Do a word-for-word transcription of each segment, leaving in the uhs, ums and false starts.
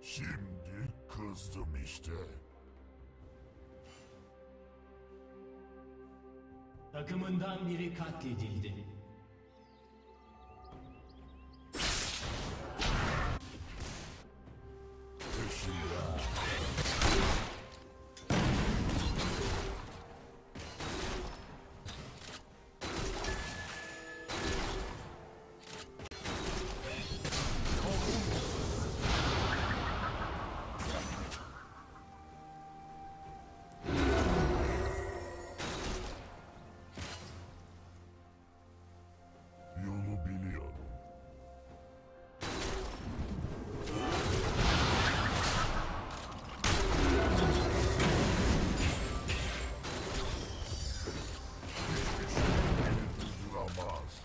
Şimdi kızdım işte. Takımından biri katledildi. Peşinden. Yolu biliyorum. Beni durduramaz.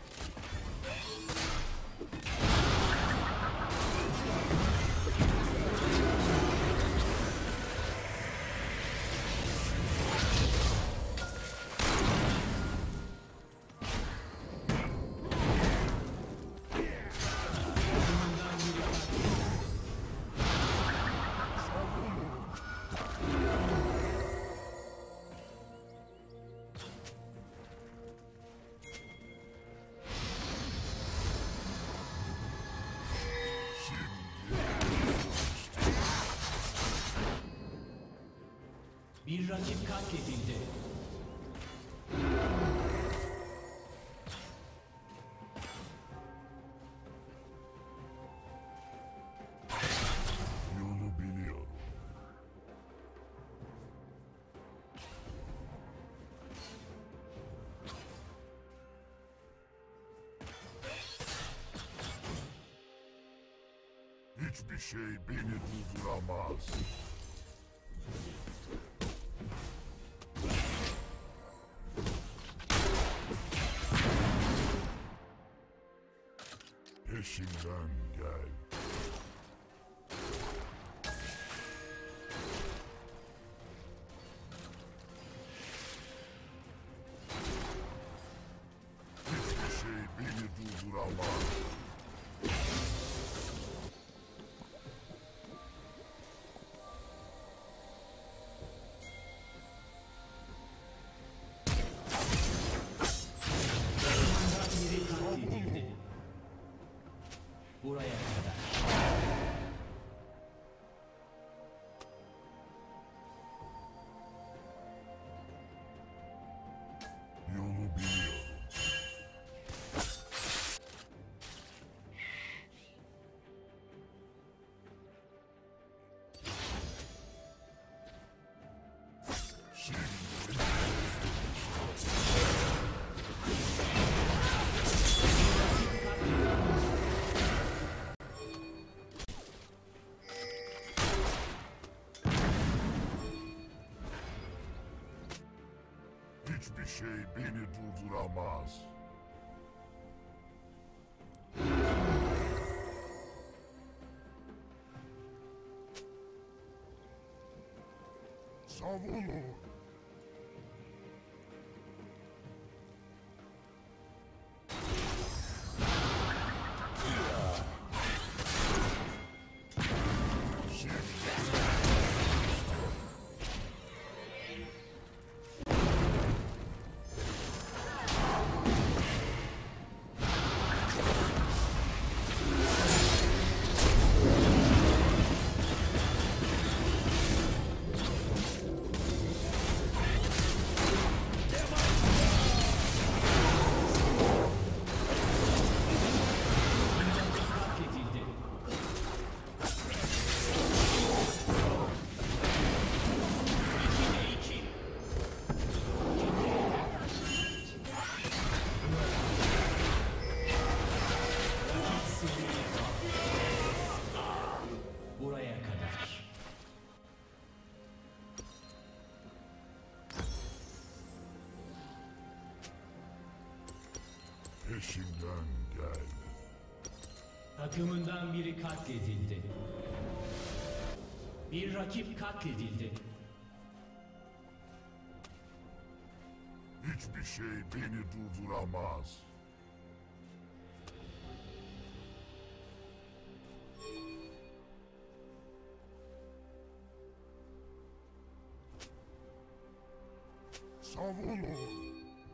Bir rakip katledildi. Yolu biliyorum. Hiçbir şey beni durduramaz. Peşimden gel. Hiçbir şey beni durduramaz. Takımından biri katledildi. Buraya kadar. Yolu biliyorum. Şimdi hiçbir şey beni durduramaz. Savunun. Katledildi. İkide iki. Rakip sınırı kaldı. Buraya kadar. Peşimden gel. Takımından biri katledildi. Bir rakip katledildi. Hiçbir şey beni durduramaz. Savunun.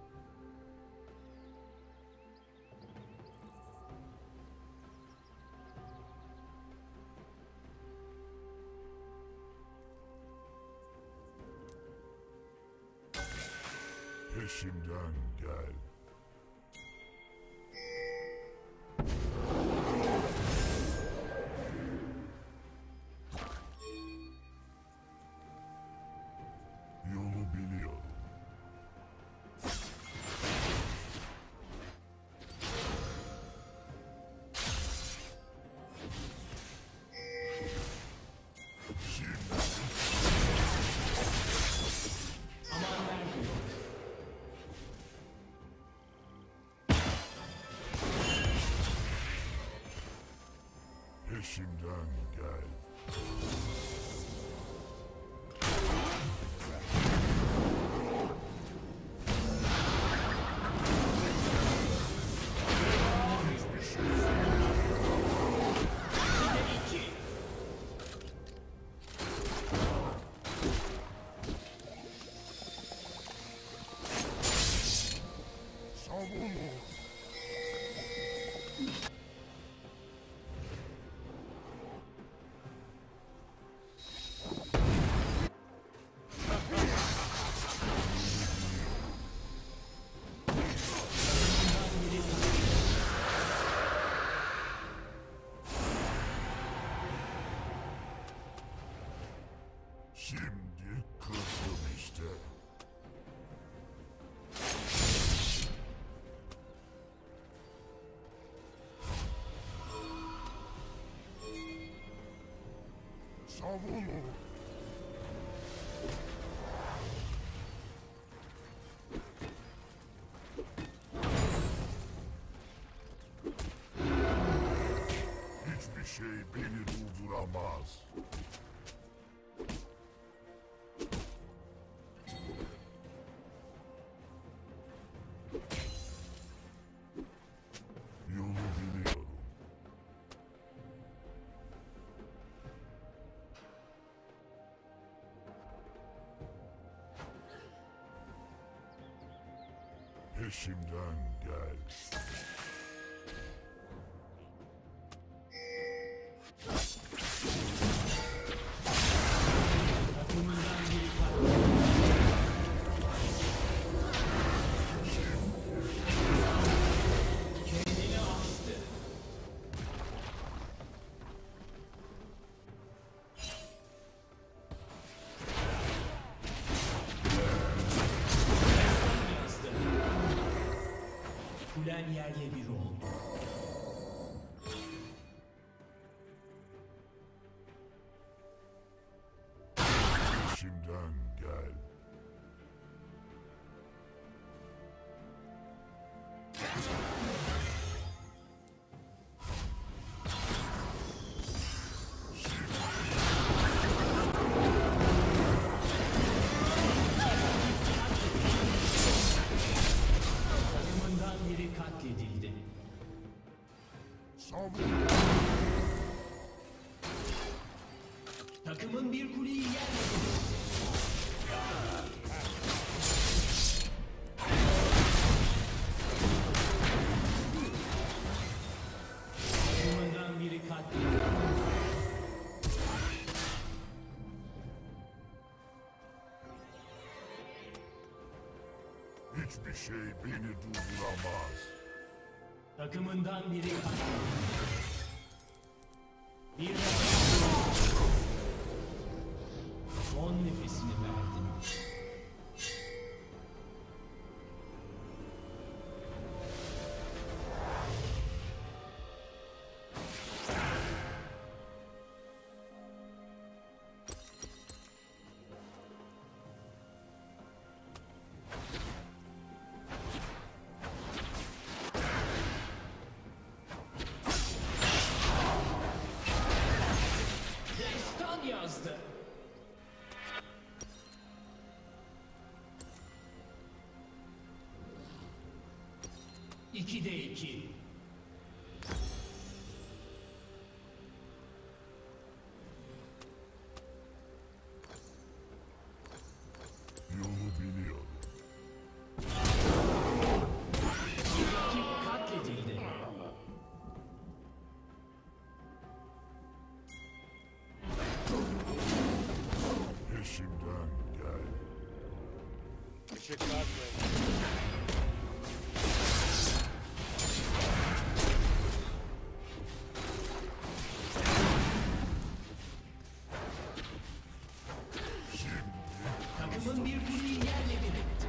Peşimden gel. Yolu biliyorum. Şimdi Aman vermiyor. peşimden gel. Hiçbir şey İki. savunun. Şimdi kızdım işte. Savunun. Hiçbir şey beni durduramaz. Yolu biliyorum. Peşimden gel. Takımından biri katledildi. Kendini astı. Destan yazdı. Kulen yerle bir oldu. Peşimden gel. Takımından biri katledildi. Savunun. Takımın bir kuleyi yerle bir etti. Takımından biri katledildi. Hiçbir şey beni durduramaz. Takımından biri katledildi. Bir de son nefesini verdim. Destan yazdı. İki de iki. Yolu biliyorum. Check that way. Takımın bir kuleyi yerle bir etti.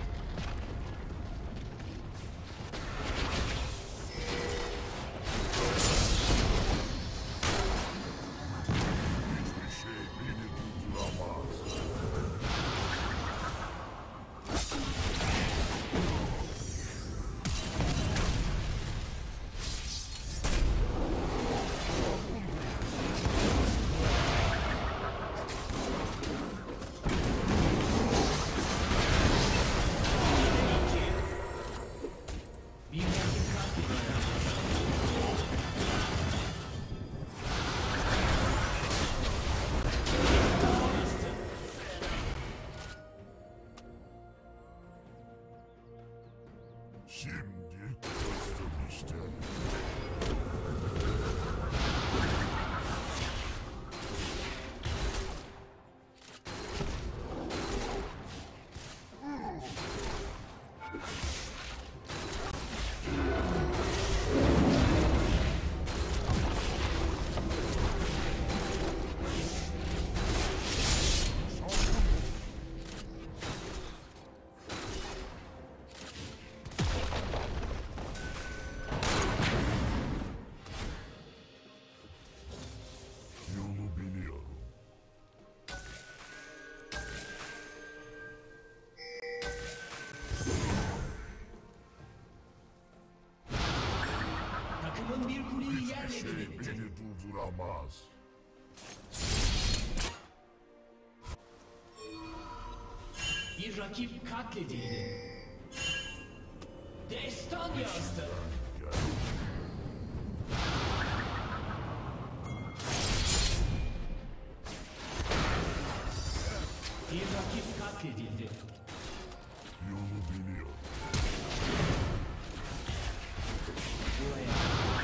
Hiçbir şey beni durduramaz. Bir rakip katledildi. Şimdi kızdım işte. Yolu biliyorum. Takımın bir kuleyi Hiçbir yerle şey bir etti. beni durduramaz. Bir rakip katledildi. Destan yazdı. Gel. Bir rakip katledildi. Yolu biliyorum. Buraya.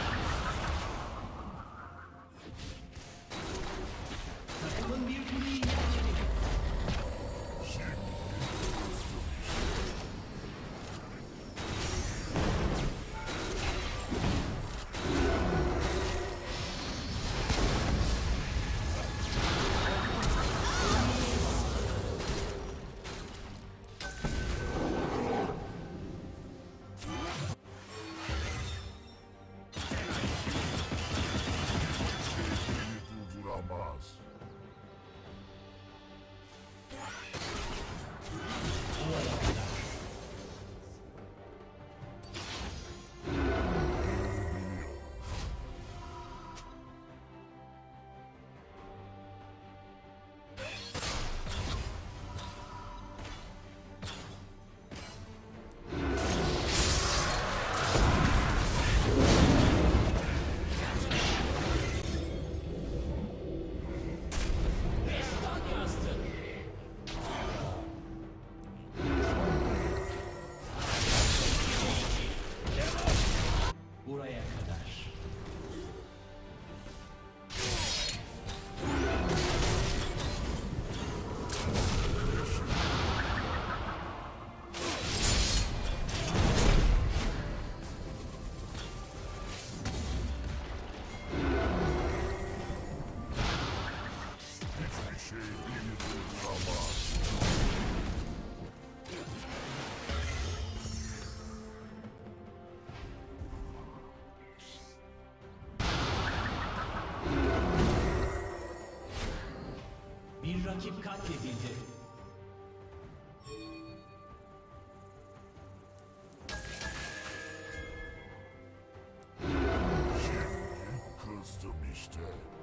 Takımın bir kuleyi yerle bir etti. Şimdi kızdım beni durduramaz. Destan yazdı. Buraya kadar. Hiçbir şey beni durduramaz. Bir rakip katledildi. Şimdi kızdım işte.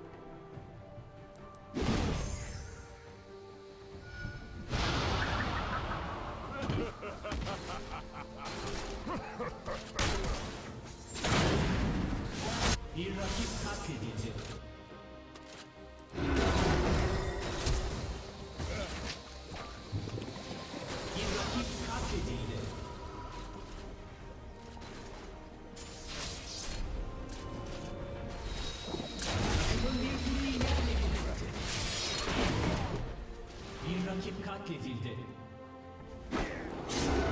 Bir rakip katledildi. Bir rakip katledildi. Takımın bir kuleyi yerle bir etti. Bir rakip katledildi.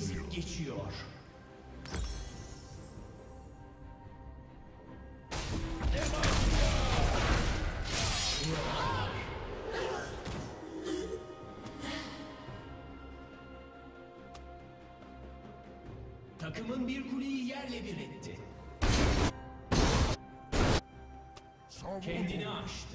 ezip geçiyor. Takımın bir kuleyi yerle bir etti. Savunun. Kendini aştı.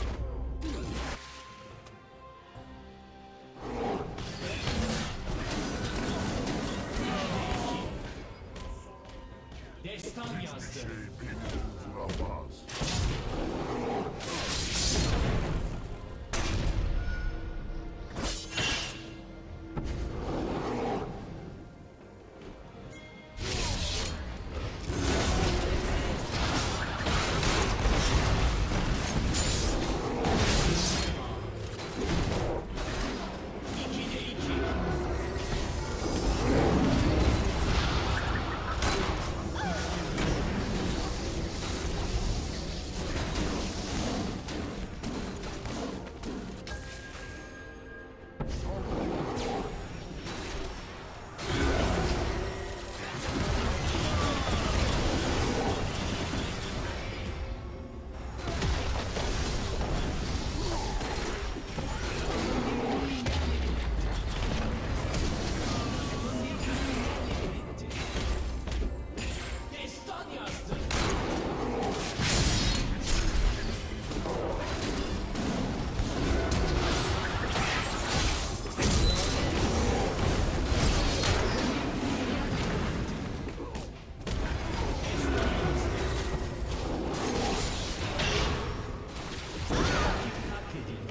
Destan yazdı. Şey beni durduramaz. ikide iki. Destan yazdı. Katledildi.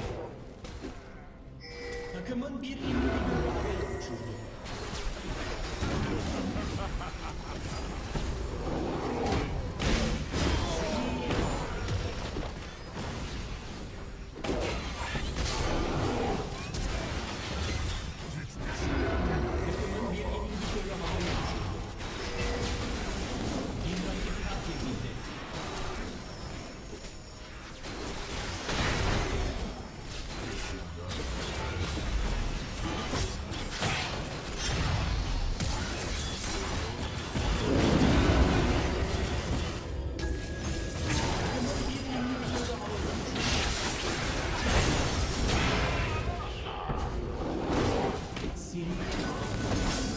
Takımın bir individual havaya uçurdu. Takımın bir individual havaya uçurdu. Bir rakip katledildi. Seri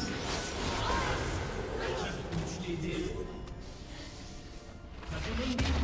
rakip güçledi. Takımın bir